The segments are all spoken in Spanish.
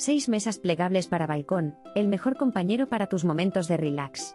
6 mesas plegables para balcón, el mejor compañero para tus momentos de relax.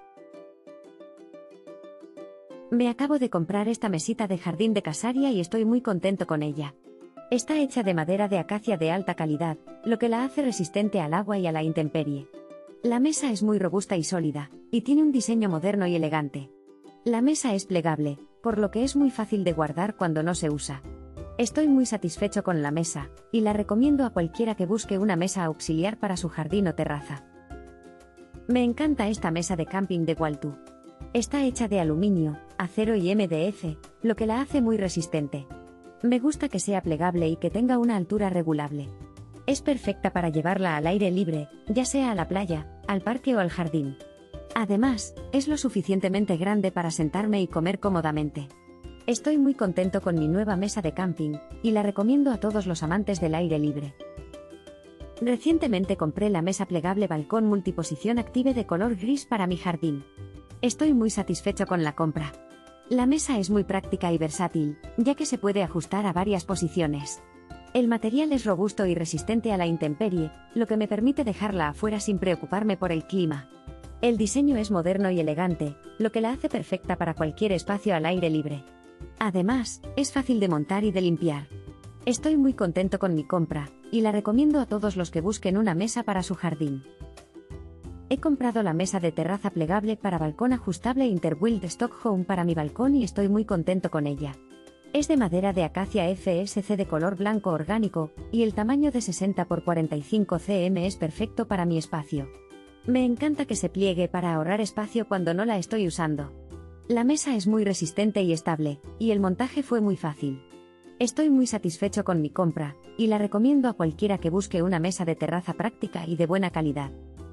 Me acabo de comprar esta mesita de jardín de Casaria y estoy muy contento con ella. Está hecha de madera de acacia de alta calidad, lo que la hace resistente al agua y a la intemperie. La mesa es muy robusta y sólida, y tiene un diseño moderno y elegante. La mesa es plegable, por lo que es muy fácil de guardar cuando no se usa. Estoy muy satisfecho con la mesa, y la recomiendo a cualquiera que busque una mesa auxiliar para su jardín o terraza. Me encanta esta mesa de camping de Waltu. Está hecha de aluminio, acero y MDF, lo que la hace muy resistente. Me gusta que sea plegable y que tenga una altura regulable. Es perfecta para llevarla al aire libre, ya sea a la playa, al parque o al jardín. Además, es lo suficientemente grande para sentarme y comer cómodamente. Estoy muy contento con mi nueva mesa de camping, y la recomiendo a todos los amantes del aire libre. Recientemente compré la mesa plegable balcón multiposición Active de color gris para mi jardín. Estoy muy satisfecho con la compra. La mesa es muy práctica y versátil, ya que se puede ajustar a varias posiciones. El material es robusto y resistente a la intemperie, lo que me permite dejarla afuera sin preocuparme por el clima. El diseño es moderno y elegante, lo que la hace perfecta para cualquier espacio al aire libre. Además, es fácil de montar y de limpiar. Estoy muy contento con mi compra, y la recomiendo a todos los que busquen una mesa para su jardín. He comprado la mesa de terraza plegable para balcón ajustable Interbuild Stockholm para mi balcón y estoy muy contento con ella. Es de madera de acacia FSC de color blanco orgánico, y el tamaño de 60 x 45 cm es perfecto para mi espacio. Me encanta que se pliegue para ahorrar espacio cuando no la estoy usando. La mesa es muy resistente y estable, y el montaje fue muy fácil. Estoy muy satisfecho con mi compra, y la recomiendo a cualquiera que busque una mesa de terraza práctica y de buena calidad.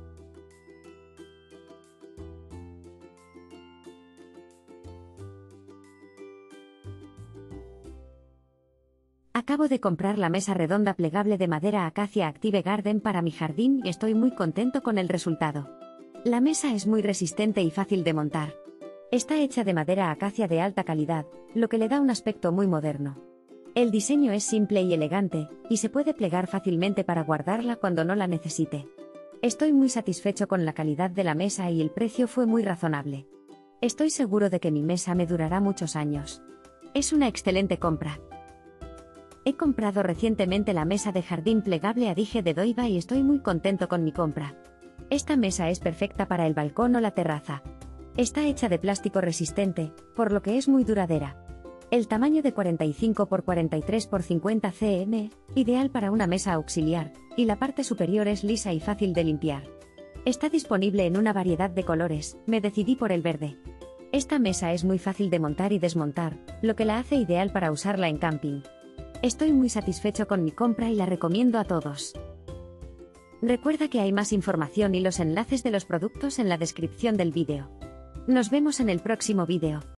Acabo de comprar la mesa redonda plegable de madera Acacia Active Garden para mi jardín y estoy muy contento con el resultado. La mesa es muy resistente y fácil de montar. Está hecha de madera acacia de alta calidad, lo que le da un aspecto muy moderno. El diseño es simple y elegante, y se puede plegar fácilmente para guardarla cuando no la necesite. Estoy muy satisfecho con la calidad de la mesa y el precio fue muy razonable. Estoy seguro de que mi mesa me durará muchos años. Es una excelente compra. He comprado recientemente la mesa de jardín plegable Adige de Doiva y estoy muy contento con mi compra. Esta mesa es perfecta para el balcón o la terraza. Está hecha de plástico resistente, por lo que es muy duradera. El tamaño de 45 x 43 x 50 cm, ideal para una mesa auxiliar, y la parte superior es lisa y fácil de limpiar. Está disponible en una variedad de colores, me decidí por el verde. Esta mesa es muy fácil de montar y desmontar, lo que la hace ideal para usarla en camping. Estoy muy satisfecho con mi compra y la recomiendo a todos. Recuerda que hay más información y los enlaces de los productos en la descripción del vídeo. Nos vemos en el próximo vídeo.